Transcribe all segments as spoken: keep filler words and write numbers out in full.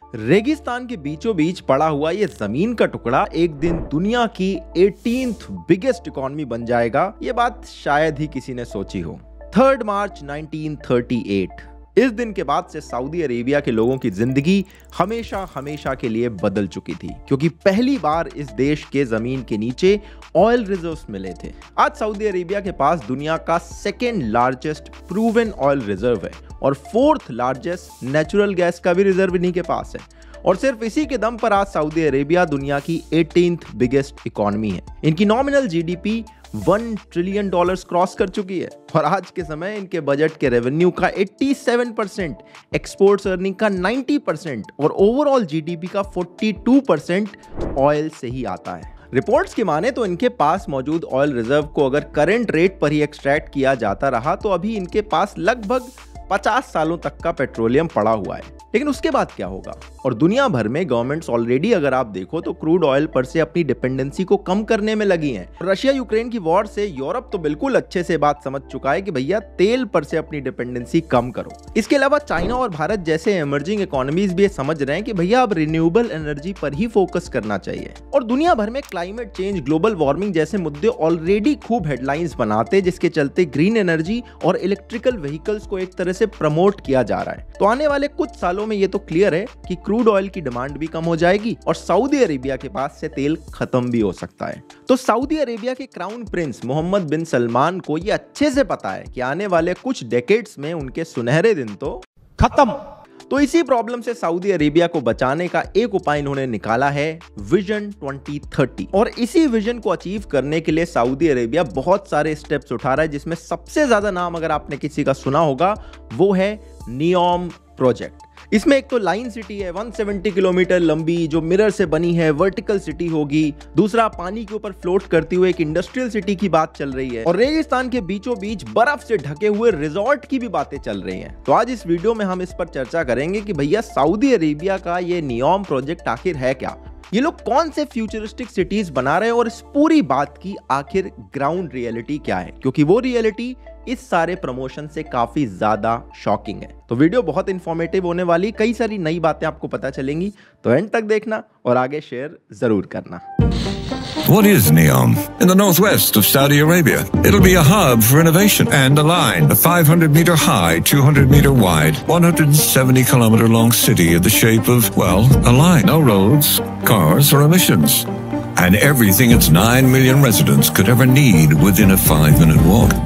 रेगिस्तान के बीचों बीच पड़ा हुआ ये जमीन का टुकड़ा एक दिन दुनिया की एटीन्थ बिगेस्ट इकोनॉमी बन जाएगा, ये बात शायद ही किसी ने सोची हो। Third March nineteen thirty eight, इस दिन के बाद से सऊदी अरेबिया के लोगों की जिंदगी हमेशा हमेशा के लिए बदल चुकी थी, क्योंकि पहली बार इस देश के जमीन के नीचे ऑयल रिजर्व्स मिले थे। आज सऊदी अरेबिया के पास दुनिया का second largest proven oil reserve है और फोर्थ लार्जेस्ट नेचुरल गैस का भी रिजर्व इन्हीं के पास है। और सिर्फ इसी के दम पर आज सऊदी अरेबिया दुनिया की एटीन्थ बिगेस्ट इकोनॉमी है। इनकी nominal GDP one trillion dollars cross कर चुकी है और आज के समय इनके बजट के रेवेन्यू का सत्तासी परसेंट, एक्सपोर्ट्स अर्निंग का नब्बे परसेंट और ओवरऑल जीडीपी का बयालीस परसेंट ऑयल से ही आता है। रिपोर्ट्स की माने तो इनके पास मौजूद ऑयल रिजर्व को अगर करंट रेट पर ही एक्सट्रैक्ट किया जाता रहा तो अभी इनके पास लगभग पचास सालों तक का पेट्रोलियम पड़ा हुआ है। लेकिन उसके बाद क्या होगा? और दुनिया भर में गवर्नमेंट्स ऑलरेडी अगर आप देखो तो क्रूड ऑयल पर से अपनी डिपेंडेंसी को कम करने में लगी हैं। रशिया यूक्रेन की वॉर से यूरोप तो बिल्कुल अच्छे से बात समझ चुका है कि भैया तेल पर से अपनी डिपेंडेंसी कम करो। इसके अलावा चाइना और भारत जैसे इमर्जिंग इकोनॉमीज भी ये समझ रहे हैं कि भैया अब रिन्यूएबल एनर्जी पर ही फोकस करना चाहिए। और दुनिया भर में क्लाइमेट चेंज, ग्लोबल वार्मिंग जैसे मुद्दे ऑलरेडी खूब हेडलाइंस बनाते, जिसके चलते ग्रीन एनर्जी और इलेक्ट्रिकल व्हीकल्स को एक तरह से प्रमोट किया जा रहा है। तो आने वाले कुछ सालों में ये तो क्लियर है कि क्रूड ऑयल की डिमांड भी कम हो जाएगी और सऊदी अरेबिया के पास से तेल खत्म भी हो सकता है। तो सऊदी अरेबिया के crown prince Mohammed bin Salman को ये अच्छे से पता है कि आने वाले कुछ डेकेड्स में उनके सुनहरे दिन तो खत्म। तो इसी प्रॉब्लम से सऊदी अरेबिया को बचाने का एक उपाय इन्होंने निकाला है, विजन ट्वेंटी थर्टी। और इसी विजन को अचीव करने के लिए सऊदी अरेबिया बहुत सारे स्टेप्स उठा रहा है, जिसमें सबसे ज्यादा नाम अगर आपने किसी का सुना होगा वो है नियोम प्रोजेक्ट। इसमें एक तो लाइन सिटी है एक सौ सत्तर किलोमीटर लंबी, जो मिरर से बनी है, वर्टिकल सिटी होगी। दूसरा, पानी के ऊपर फ्लोट करती हुई एक इंडस्ट्रियल सिटी की बात चल रही है और रेगिस्तान के बीचों बीच बर्फ से ढके हुए रिजॉर्ट की भी बातें चल रही हैं। तो आज इस वीडियो में हम इस पर चर्चा करेंगे कि भैया सऊदी अरेबिया का ये नियोम प्रोजेक्ट आखिर है क्या, ये लोग कौन से फ्यूचरिस्टिक सिटीज बना रहे हैं और इस पूरी बात की आखिर ग्राउंड रियलिटी क्या है, क्योंकि वो रियलिटी इस सारे प्रमोशन से काफी ज्यादा शॉकिंग है। तो वीडियो बहुत इंफॉर्मेटिव होने वाली, कई सारी नई बातें आपको पता चलेंगी, तो एंड तक देखना और आगे शेयर जरूर करना। What is NEOM? In the northwest of Saudi Arabia. It'll be a hub for innovation and a line, a five hundred meter high, two hundred meter wide, one hundred seventy kilometer long city in the shape of, well, a line. No roads, cars, or emissions. And everything its nine million residents could ever need within a five minute walk.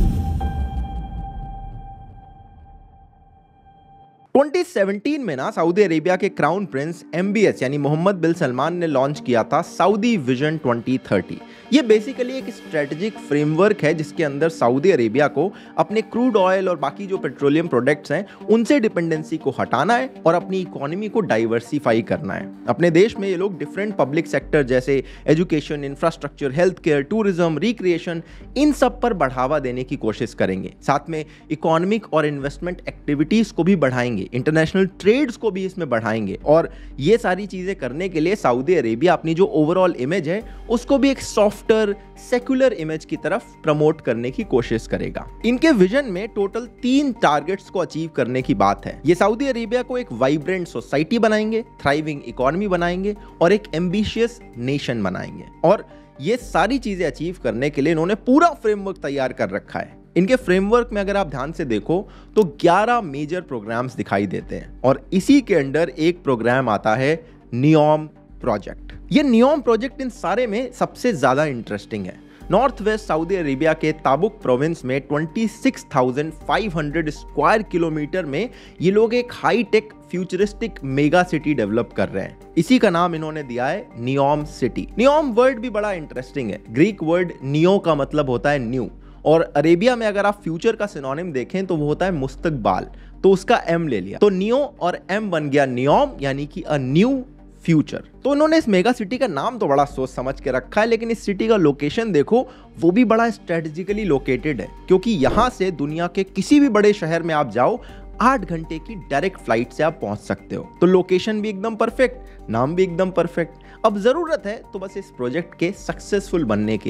Twenty seventeen में ना Saudi Arabia के crown prince M B S यानी Mohammed bin Salman ने launch किया था Saudi Vision twenty thirty. ये basically एक strategic framework है जिसके अंदर सऊदी अरेबिया को अपने क्रूड ऑयल और बाकी जो पेट्रोलियम प्रोडक्ट्स हैं उनसे डिपेंडेंसी को हटाना है और अपनी इकोनॉमी को डाइवर्सिफाई करना है। अपने देश में ये लोग डिफरेंट पब्लिक सेक्टर जैसे education, infrastructure, health care, tourism, recreation, इन सब पर बढ़ावा देने की कोशिश करेंगे। साथ में इकोनॉमिक और इन्वेस्टमेंट एक्टिविटीज को भी बढ़ाएंगे, इंटरनेशनल ट्रेड्स को भी इसमें बढ़ाएंगे। और ये सारी चीजें करने के लिए सऊदी अरेबिया अपनी जो ओवरऑल इमेज है उसको भी एक सॉफ्टर सेक्युलर इमेज की तरफ प्रमोट करने की कोशिश करेगा। इनके विजन में टोटल तीन टारगेट्स को अचीव करने की बात है। ये सऊदी अरेबिया को एक वाइब्रेंट सोसाइटी बनाएंगे, थ्राइविंग इकोनॉमी बनाएंगे और एक एम्बिशियस नेशन बनाएंगे। और ये सारी चीजें अचीव करने के लिए इन्होंने पूरा फ्रेमवर्क तैयार कर रखा है। इनके फ्रेमवर्क में अगर आप ध्यान से देखो तो ग्यारह मेजर प्रोग्राम्स दिखाई देते हैं और इसी के अंडर एक प्रोग्राम आता है नियोम प्रोजेक्ट। ये नियोम प्रोजेक्ट इन सारे में सबसे ज्यादा इंटरेस्टिंग है। नॉर्थ वेस्ट सऊदी अरेबिया के ताबुक प्रोविंस में छब्बीस हज़ार पाँच सौ स्क्वायर किलोमीटर में ये लोग एक high tech futuristic mega city develop कर रहे हैं। इसी का नाम इन्होंने दिया है नियोम सिटी। नियोम वर्ड भी बड़ा इंटरेस्टिंग है। ग्रीक वर्ड नियो का मतलब होता है न्यू और अरेबिया में अगर आप फ्यूचर का सिनोनिम देखें तो वो होता है मुस्तकबाल, तो उसका एम ले लिया, तो नियो और एम बन गया नियोम, यानी कि अ न्यू फ्यूचर। तो उन्होंने इस मेगा सिटी का नाम तो बड़ा सोच समझ के रखा है, लेकिन इस सिटी का लोकेशन देखो वो भी बड़ा स्ट्रेटेजिकली लोकेटेड है, क्योंकि यहां से दुनिया के किसी भी बड़े शहर में आप जाओ आठ घंटे की डायरेक्ट फ्लाइट से आप पहुंच सकते हो। तो लोकेशन भी एकदम परफेक्ट, नाम भी एकदम परफेक्ट। अब जरूरत है तो बस इस प्रोजेक्ट के सक्सेसफुल बनने के लिए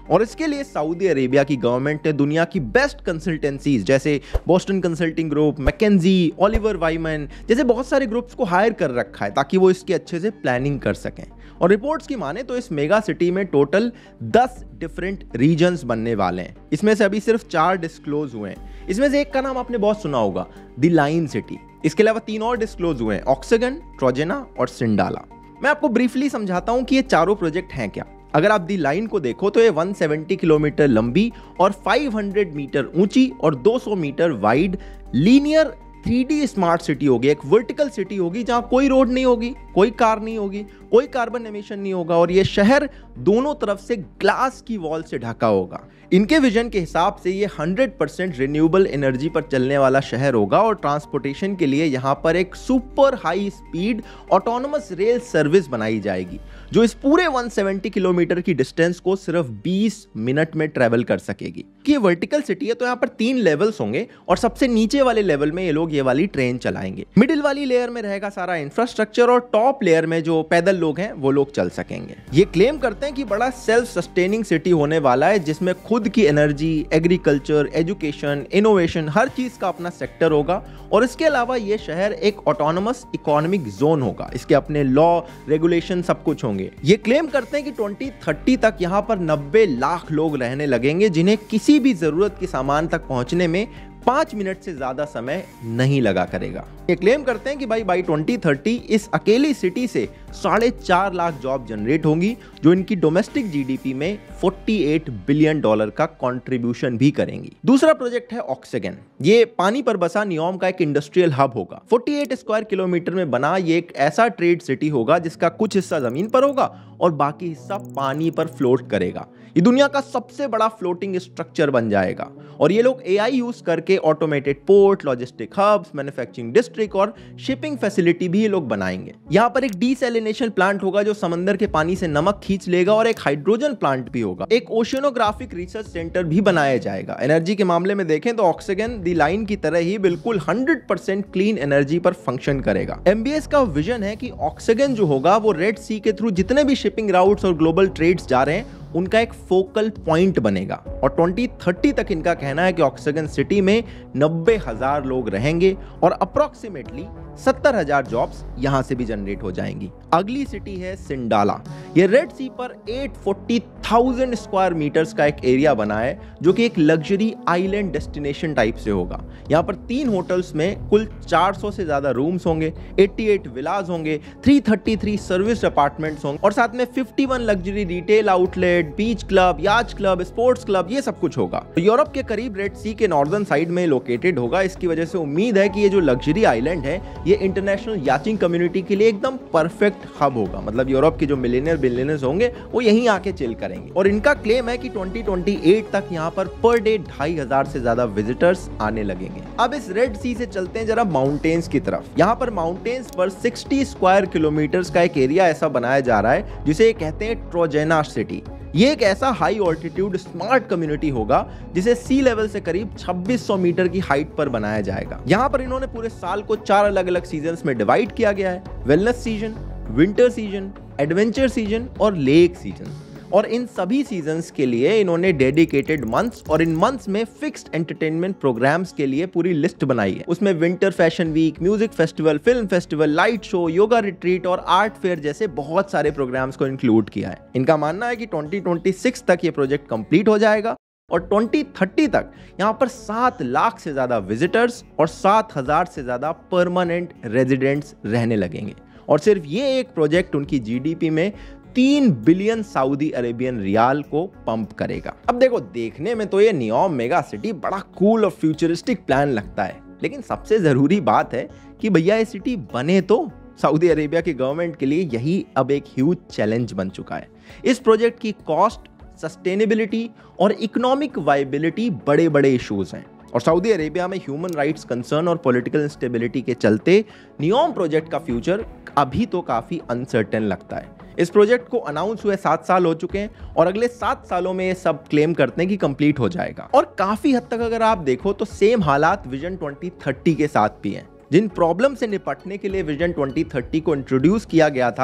और इसके लिए सऊदी अरेबिया की गवर्नमेंट ने दुनिया की बेस्ट कंसल्टेंसीज जैसे Boston Consulting Group, McKinsey, Oliver Wyman जैसे बहुत सारे ग्रुप्स को हायर कर रखा है ताकि वो इसकी अच्छे से प्लानिंग कर सकें। और रिपोर्ट्स की माने तो इस मेगा सिटी में टोटल दस डिफरेंट रीजन्स बनने वाले हैं। इसमें से अभी सिर्फ चार डिस्क्लोज हुए हैं। इसमें से एक का नाम आपने बहुत सुना होगा, द लाइन सिटी। इसके अलावा तीन और डिस्क्लोज हुए हैं, ऑक्सीगन, ट्रोजेना और सिंडाला। मैं आपको ब्रीफली समझाता हूं कि ये चारों प्रोजेक्ट हैं क्या। अगर आप दी लाइन को देखो तो ये एक सौ सत्तर किलोमीटर लंबी और पाँच सौ मीटर ऊंची और दो सौ metre wide linear three D smart city होगी। एक वर्टिकल सिटी होगी जहां कोई रोड नहीं होगी, कोई कार नहीं होगी, कोई कार्बन एमिशन नहीं होगा और ये शहर दोनों तरफ से ग्लास की वॉल से ढका होगा। इनके विजन के हिसाब से ये सौ परसेंट रिन्यूएबल एनर्जी पर चलने वाला शहर होगा और ट्रांसपोर्टेशन के लिए यहाँ पर एक super high speed autonomous rail service बनाई जाएगी जो इस पूरे एक सौ सत्तर किलोमीटर की डिस्टेंस को सिर्फ बीस मिनट में ट्रेवल कर सकेगी। कि ये वर्टिकल सिटी है तो यहाँ पर तीन लेवल्स होंगे और सबसे नीचे वाले लेवल में ये लोग ये वाली ट्रेन चलाएंगे। मिडिल वाली लेयर में रहेगा सारा इंफ्रास्ट्रक्चर और टॉप लेयर में जो पैदल लोग हैं वो लोग चल सकेंगे। ये क्लेम करते हैं कि बड़ा सेल्फ सस्टेनिंग सिटी होने वाला है जिसमें खुद की एनर्जी, एग्रीकल्चर, एजुकेशन, इनोवेशन हर चीज का अपना सेक्टर होगा और इसके अलावा ये शहर एक ऑटोनोमस इकोनॉमिक जोन होगा। इसके अपने लॉ, रेगुलेशन सब कुछ होंगे। ये क्लेम करते हैं कि दो हज़ार तीस तक यहाँ पर नब्बे लाख लोग रहने लगेंगे जिन्हें किसी भी जरूरत के सामान तक पहुंचने में पांच मिनट से ज्यादा समय नहीं लगा करेगा। ये क्लेम करते हैं कि भाई बाई दो हज़ार तीस इस अकेली सिटी से साढ़े चार लाख जॉब जनरेट होंगी जो इनकी डोमेस्टिक जीडीपी में अड़तालीस बिलियन डॉलर का कंट्रीब्यूशन भी करेंगी। दूसरा प्रोजेक्ट है ऑक्सीगन। ये पानी पर बसा नियोम का एक इंडस्ट्रियल हब होगा। अड़तालीस स्क्वायर किलोमीटर में बना ये एक ऐसा ट्रेड सिटी होगा जिसका कुछ हिस्सा जमीन पर होगा और बाकी हिस्सा पानी पर फ्लोट करेगा। ये दुनिया का सबसे बड़ा फ्लोटिंग स्ट्रक्चर बन जाएगा और ये लोग एआई यूज करके automated port, logistic hubs, manufacturing district और शिपिंग फैसिलिटी भी ये लोग बनाएंगे। यहाँ पर एक डीसैलिनेशन प्लांट होगा जो समंदर के पानी से नमक खींच लेगा और एक हाइड्रोजन प्लांट भी होगा। एक ओशियनोग्राफिक रिसर्च सेंटर भी बनाया जाएगा। एनर्जी के मामले में देखें तो ऑक्सीगन दी लाइन की तरह ही बिल्कुल सौ परसेंट क्लीन एनर्जी पर फंक्शन करेगा। एमबीएस का विजन है कि ऑक्सीगन जो होगा वो रेड सी के थ्रू जितने भी शिपिंग राउट्स और ग्लोबल ट्रेड्स जा रहे हैं उनका एक फोकल पॉइंट बनेगा और दो हज़ार तीस तक इनका कहना है कि ऑक्सीगन सिटी में नब्बे हजार लोग रहेंगे और अप्रोक्सीमेटली सत्तर हजार जॉब्स यहां से भी जनरेट हो जाएंगी। अगली सिटी है सिंडाला। ये रेड सी पर आठ सौ चालीस हज़ार स्क्वायर मीटर्स का एक एरिया बना है जो कि एक लग्जरी आइलैंड डेस्टिनेशन टाइप से होगा। यहाँ पर तीन होटल्स में कुल चार सौ से ज्यादा रूम्स होंगे, अठासी विलास होंगे, तीन सौ तैंतीस सर्विस अपार्टमेंट्स होंगे और साथ में इक्यावन luxury retail outlet, beach club, yacht club, sports club ये सब कुछ होगा। तो यूरोप के करीब रेड सी के नॉर्दर्न साइड में लोकेटेड होगा। इसकी वजह से उम्मीद है कि ये जो लग्जरी आइलैंड है ये इंटरनेशनल याचिंग कम्युनिटी के लिए एकदम परफेक्ट हब होगा। मतलब यूरोप के जो मिलियनियर बिलियनर्स होंगे वो यहीं आके चिल करेंगे और इनका क्लेम है कि दो हज़ार अट्ठाईस तक यहाँ पर पर डे ढाई हजार से ज्यादा विजिटर्स आने लगेंगे। अब इस रेड सी से चलते हैं जरा माउंटेन्स की तरफ। यहाँ पर माउंटेन्स पर साठ स्क्वायर किलोमीटर्स का एक एरिया ऐसा बनाया जा रहा है जिसे कहते हैं ट्रोजेना सिटी। ये एक ऐसा हाई ऑल्टीट्यूड स्मार्ट कम्युनिटी होगा जिसे सी लेवल से करीब छब्बीस सौ मीटर की हाइट पर बनाया जाएगा। यहाँ पर इन्होंने पूरे साल को चार अलग अलग सीजन्स में डिवाइड किया गया है, wellness season, winter season, adventure season और लेक सीजन। और इन सभी सीजन्स के लिए इन्होंने डेडिकेटेड मंथ्स और इन मंथ्स में फिक्स्ड एंटरटेनमेंट प्रोग्राम्स के लिए पूरी लिस्ट बनाई है। उसमें winter fashion week, music festival, film festival, light show, yoga retreat और आर्ट फेयर जैसे बहुत सारे प्रोग्राम्स को इंक्लूड किया है। इनका मानना है कि दो हज़ार छब्बीस तक ये प्रोजेक्ट कंप्लीट हो जाएगा और दो हज़ार तीस तक यहाँ पर सात लाख से ज्यादा विजिटर्स और सात हजार से ज्यादा परमानेंट रेजिडेंट्स रहने लगेंगे। और सिर्फ ये एक प्रोजेक्ट उनकी जीडीपी में तीन बिलियन सऊदी अरेबियन रियाल को पंप करेगा। अब देखो, देखने में तो ये नियोम मेगा सिटी बड़ा कूल और फ्यूचरिस्टिक प्लान लगता है, लेकिन सबसे जरूरी बात है कि भैया ये सिटी बने तो। सऊदी अरेबिया की गवर्नमेंट के लिए यही अब एक ह्यूज चैलेंज बन चुका है। इस प्रोजेक्ट की कॉस्ट, सस्टेनेबिलिटी और इकोनॉमिक वाइबिलिटी बड़े बड़े इश्यूज हैं और सऊदी अरेबिया में ह्यूमन राइट्स कंसर्न और पॉलिटिकल इंस्टेबिलिटी के चलते नियोम प्रोजेक्ट का फ्यूचर अभी तो काफी अनसर्टेन लगता है। इस प्रोजेक्ट को अनाउंस हुए सात साल हो चुके हैं और अगले सात सालों में ये सब क्लेम करते हैं कि कंप्लीट हो जाएगा। और काफी हद तक अगर आप देखो तो सेम हालात विजन दो हज़ार तीस के साथ भी हैं। जिन प्रॉब्लम से निपटने के लिए विजन दो हज़ार तीस को इंट्रोड्यूस किया गया था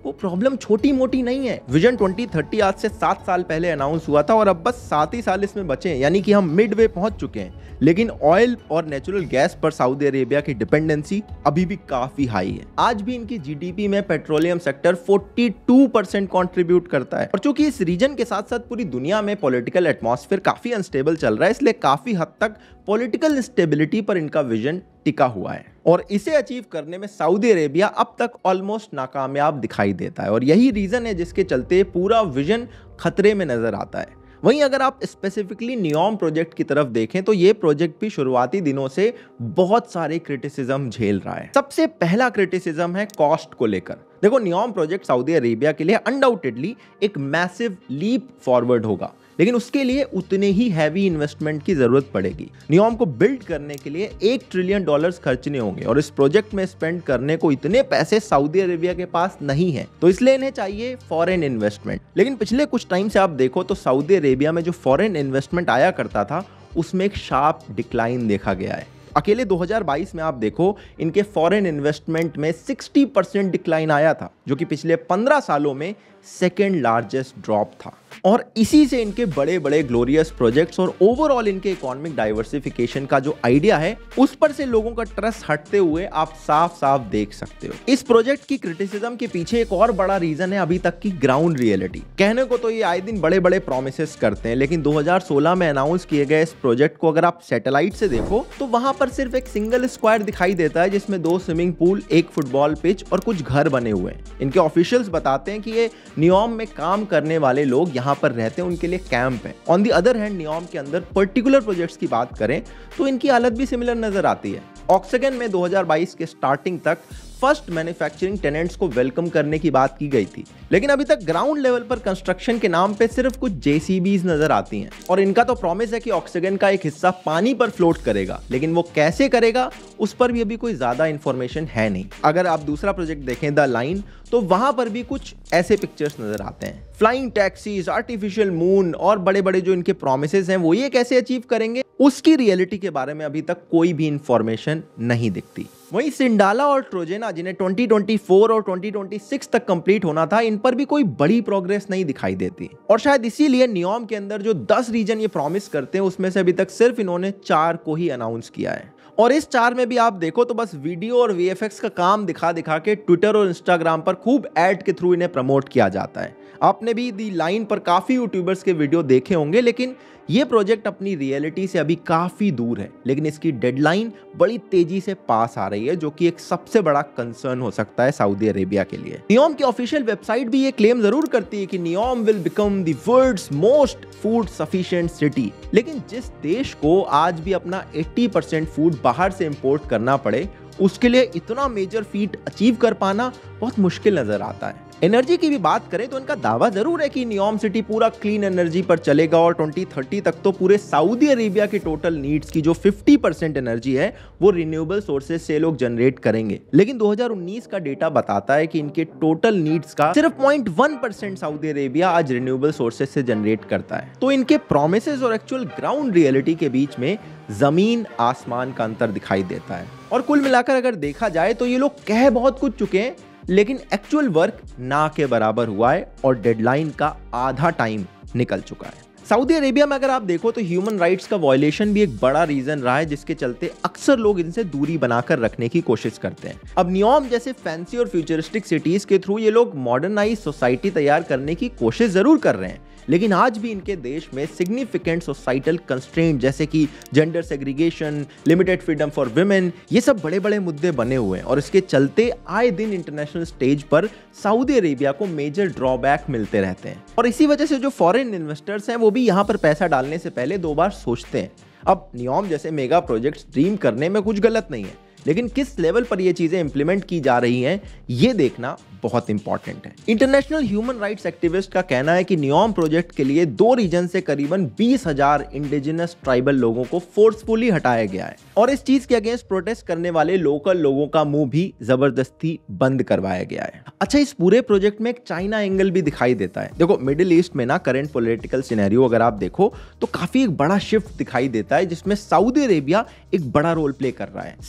वो प्रॉब्लम छोटी मोटी नहीं है। विजन ट्वेंटी थर्टी आज से सात साल पहले अनाउंस हुआ था और अब बस सात ही साल इसमें बचे हैं, यानी कि हम मिड वे पहुंच चुके हैं। लेकिन ऑयल और नेचुरल गैस पर सऊदी अरेबिया की डिपेंडेंसी अभी भी काफी हाई है। आज भी इनकी जीडीपी में पेट्रोलियम सेक्टर बयालीस परसेंट कंट्रीब्यूट करता है। और चूंकि इस रीजन के साथ साथ पूरी दुनिया में पॉलिटिकल एटमॉस्फेयर काफी अनस्टेबल चल रहा है, इसलिए काफी हद तक पॉलिटिकल स्टेबिलिटी पर इनका विजन टिका हुआ है और इसे अचीव करने में सऊदी अरेबिया अब तक ऑलमोस्ट नाकामयाब दिखाई देता है। और यही रीजन है जिसके चलते पूरा विजन खतरे में नजर आता है। वहीं अगर आप स्पेसिफिकली नियोम प्रोजेक्ट की तरफ देखें तो ये प्रोजेक्ट भी शुरुआती दिनों से बहुत सारे क्रिटिसिज्म झेल रहा है। सबसे पहला क्रिटिसिज्म है कॉस्ट को लेकर। देखो, नियोम प्रोजेक्ट सऊदी अरेबिया के लिए अनडाउटेडली एक मैसिव लीप फॉरवर्ड होगा, लेकिन उसके लिए उतने ही हैवी इन्वेस्टमेंट की जरूरत पड़ेगी। नियोम को बिल्ड करने के लिए एक ट्रिलियन डॉलर्स खर्चने होंगे और इस प्रोजेक्ट में स्पेंड करने को इतने पैसे सऊदी अरेबिया के पास नहीं है, तो इसलिए इन्हें चाहिए फॉरेन इन्वेस्टमेंट। लेकिन पिछले कुछ टाइम से आप देखो तो सऊदी अरेबिया में जो फॉरेन इन्वेस्टमेंट आया करता था उसमें एक शार्प डिक्लाइन देखा गया है। अकेले दो हज़ार बाईस में आप देखो इनके फॉरेन इन्वेस्टमेंट में साठ परसेंट डिक्लाइन आया था, जो कि पिछले पंद्रह सालों में सेकेंड लार्जेस्ट ड्रॉप था। और इसी से इनके बड़े बड़े ग्लोरियस प्रोजेक्ट्स और ओवरऑल इनके इकोनॉमिक डाइवर्सिफिकेशन का जो आइडिया है उस पर से लोगों का ट्रस्ट हटते हुए आप साफ साफ देख सकते हो। इस प्रोजेक्ट की क्रिटिसिज्म के पीछे एक और बड़ा रीजन है अभी तक की ग्राउंड रियलिटी। कहने को तो ये आए दिन बड़े बड़े प्रोमिसेस करते हैं, लेकिन दो हज़ार सोलह में अनाउंस किए गए इस प्रोजेक्ट को अगर आप सैटेलाइट से देखो तो वहां पर सिर्फ एक सिंगल स्क्वायर दिखाई देता है जिसमें दो स्विमिंग पूल, एक फुटबॉल पिच और कुछ घर बने हुए हैं। इनके ऑफिशियल्स बताते हैं कि ये नियोम में काम करने वाले लोग यहाँ पर रहते हैं, उनके लिए कैंप है। On the other hand Neom के अंदर पर्टिकुलर प्रोजेक्ट्स की बात करें तो इनकी हालत भी सिमिलर नजर आती है। ऑक्सीजन में दो हज़ार बाईस के स्टार्टिंग तक फर्स्ट मैन्युफैक्चरिंग टेनेंट्स को वेलकम करने की बात की गई थी, लेकिन अभी तक ग्राउंड लेवल पर कंस्ट्रक्शन के नाम पे सिर्फ कुछ जेसीबीज नजर आती हैं। और इनका तो प्रॉमिस है कि ऑक्सीजन का एक हिस्सा पानी पर फ्लोट करेगा, लेकिन वो कैसे करेगा उस पर भी अभी कोई ज्यादा इंफॉर्मेशन है नहीं। अगर आप दूसरा प्रोजेक्ट देखें द लाइन, तो वहां पर भी कुछ ऐसे पिक्चर्स नजर आते हैं। फ्लाइंग टैक्सीज, आर्टिफिशियल मून और बड़े बड़े जो इनके प्रोमिसेस हैं वो ये कैसे अचीव करेंगे उसकी रियलिटी के बारे में अभी तक कोई भी इंफॉर्मेशन नहीं दिखती। वहीं सिंडाला और ट्रोजेना जिन्हें ट्वेंटी ट्वेंटी फोर और ट्वेंटी ट्वेंटी सिक्स तक कंप्लीट होना था, इन पर भी कोई बड़ी प्रोग्रेस नहीं दिखाई देती। और शायद इसीलिए नियोम के अंदर जो दस रीजन ये प्रॉमिस करते हैं उसमें से अभी तक सिर्फ इन्होंने चार को ही अनाउंस किया है। और इस चार में भी आप देखो तो बस वीडियो और वीएफएक्स का काम दिखा दिखा के ट्विटर और इंस्टाग्राम पर खूब एड के थ्रू इन्हें प्रमोट किया जाता है। आपने भी दी लाइन पर काफी यूट्यूबर्स के वीडियो देखे होंगे, लेकिन ये प्रोजेक्ट अपनी रियलिटी से अभी काफी दूर है। लेकिन इसकी डेडलाइन बड़ी तेजी से पास आ रही है, जो कि एक सबसे बड़ा कंसर्न हो सकता है सऊदी अरेबिया के लिए। नियोम की ऑफिशियल वेबसाइट भी ये क्लेम जरूर करती है कि Neom will become the world's most food sufficient city, लेकिन जिस देश को आज भी अपना अस्सी परसेंट फूड बाहर से इंपोर्ट करना पड़े, उसके लिए इतना मेजर फीट अचीव कर पाना बहुत मुश्किल नजर आता है। एनर्जी की भी बात करें तो इनका दावा जरूर है कि नियोम सिटी पूरा क्लीन एनर्जी पर चलेगा और ट्वेंटी थर्टी तक तो पूरे सऊदी अरेबिया की टोटल नीड्स की जो पचास परसेंट एनर्जी है वो रिन्यूएबल सोर्सेज से लोग जनरेट करेंगे। लेकिन दो हज़ार उन्नीस का डेटा बताता है कि इनके टोटल नीड्स का सिर्फ zero point one percent Saudi Arabia आज रिन्यूएबल सोर्सेज से जनरेट करता है। तो इनके प्रोमिसेस और एक्चुअल ग्राउंड रियलिटी के बीच में जमीन आसमान का अंतर दिखाई देता है। और कुल मिलाकर अगर देखा जाए तो ये लोग कह बहुत कुछ चुके हैं, लेकिन एक्चुअल वर्क ना के बराबर हुआ है और डेडलाइन का आधा टाइम निकल चुका है। सऊदी अरेबिया में अगर आप देखो तो ह्यूमन राइट्स का वायलेशन भी एक बड़ा रीजन रहा है, जिसके चलते अक्सर लोग इनसे दूरी बनाकर रखने की कोशिश करते हैं। अब नियोम जैसे फैंसी और फ्यूचरिस्टिक सिटीज के थ्रू ये लोग मॉडर्नाइज सोसाइटी तैयार करने की कोशिश जरूर कर रहे हैं, लेकिन आज भी इनके देश में सिग्निफिकेंट सोसाइटल कंस्ट्रेंट जैसे कि gender segregation, limited freedom for women, ये सब बड़े बड़े मुद्दे बने हुए हैं और इसके चलते आए दिन इंटरनेशनल स्टेज पर सऊदी अरेबिया को मेजर ड्रॉबैक मिलते रहते हैं। और इसी वजह से जो फॉरेन इन्वेस्टर्स हैं वो भी यहाँ पर पैसा डालने से पहले दो बार सोचते हैं। अब नियोम जैसे मेगा प्रोजेक्ट्स ड्रीम करने में कुछ गलत नहीं है, लेकिन किस लेवल पर ये चीजें इंप्लीमेंट की जा रही हैं ये देखना बहुत इंपॉर्टेंट है। इंटरनेशनल ह्यूमन राइट्स एक्टिविस्ट का कहना है कि नियोम प्रोजेक्ट के लिए दो रीजन से करीबन बीस हजार इंडिजिनस ट्राइबल लोगों को फोर्सफुली हटाया गया है और इस चीज के अगेंस्ट प्रोटेस्ट करने वाले लोकल लोगों का मुंह भी जबरदस्ती बंद करवाया गया है। अच्छा, इस पूरे प्रोजेक्ट में एक चाइना एंगल भी दिखाई देता है। देखो, मिडिल ईस्ट में ना करंट पॉलिटिकल सिनेरियो अगर आप देखो तो काफी एक बड़ा शिफ्ट दिखाई देता है, जिसमें सऊदी अरेबिया एक बड़ा रोल प्ले कर रहा है। सऊदी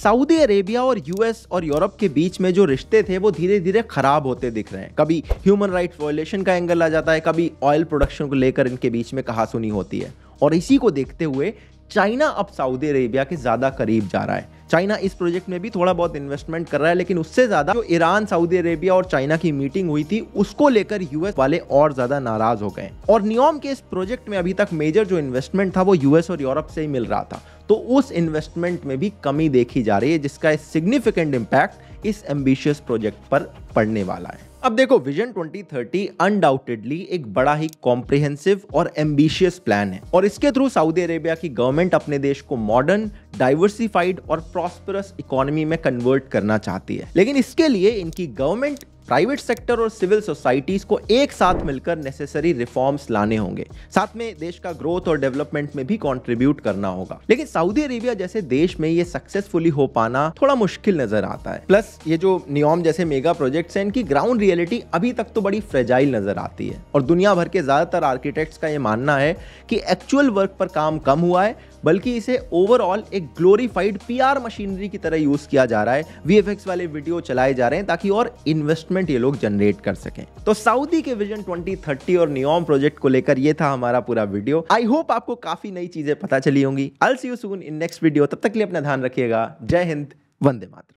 अरेबिया और यूएस और यूरोप के बीच में जो रिश्ते थे वो धीरे धीरे खराब होते दिख रहे हैं। कभी ह्यूमन राइट्स वायलेशन का एंगल आ जाता है, कभी ऑयल प्रोडक्शन को लेकर इनके बीच में कहासुनी होती है। और इसी को देखते हुए चाइना अब सऊदी अरेबिया के ज्यादा करीब जा रहा है। चाइना इस प्रोजेक्ट में भी थोड़ा बहुत इन्वेस्टमेंट कर रहा है, लेकिन उससे ज्यादा जो ईरान, सऊदी अरेबिया और चाइना की मीटिंग हुई थी उसको लेकर यूएस वाले और ज्यादा नाराज हो गए। और नियोम के इस प्रोजेक्ट में अभी तक मेजर जो इन्वेस्टमेंट था वो यूएस और यूरोप से ही मिल रहा था, तो उस इन्वेस्टमेंट में भी कमी देखी जा रही है, जिसका सिग्निफिकेंट इंपैक्ट इस एम्बिशियस प्रोजेक्ट पर पड़ने वाला है। अब देखो, विजन ट्वेंटी थर्टी अनडाउटेडली एक बड़ा ही कॉम्प्रिहेंसिव और एम्बिशियस प्लान है और इसके थ्रू सऊदी अरेबिया की गवर्नमेंट अपने देश को मॉडर्न, डाइवर्सिफाइड और प्रॉस्परस इकोनॉमी में कन्वर्ट करना चाहती है। लेकिन इसके लिए इनकी गवर्नमेंट, प्राइवेट सेक्टर और सिविल सोसाइटीज को एक साथ मिलकर नेसेसरी रिफॉर्म्स लाने होंगे, साथ में देश का ग्रोथ और डेवलपमेंट में भी कंट्रीब्यूट करना होगा। लेकिन सऊदी अरेबिया जैसे देश में ये सक्सेसफुली हो पाना थोड़ा मुश्किल नजर आता है। प्लस ये जो नियोम जैसे मेगा प्रोजेक्ट्स हैं, इनकी ग्राउंड रियलिटी अभी तक तो बड़ी फ्रेजाइल नजर आती है और दुनिया भर के ज्यादातर आर्किटेक्ट्स का ये मानना है कि एक्चुअल वर्क पर काम कम हुआ है, बल्कि इसे ओवरऑल एक ग्लोरीफाइड पीआर मशीनरी की तरह यूज किया जा रहा है। वीएफएक्स वाले वीडियो चलाए जा रहे हैं ताकि और इन्वेस्टमेंट ये लोग जनरेट कर सकें। तो सऊदी के विजन ट्वेंटी थर्टी और नियोम प्रोजेक्ट को लेकर ये था हमारा पूरा वीडियो। आई होप आपको काफी नई चीजें पता चली होंगी। I will see you soon in next video. तब तक के लिए अपना ध्यान रखिएगा। जय हिंद, वंदे मातरम।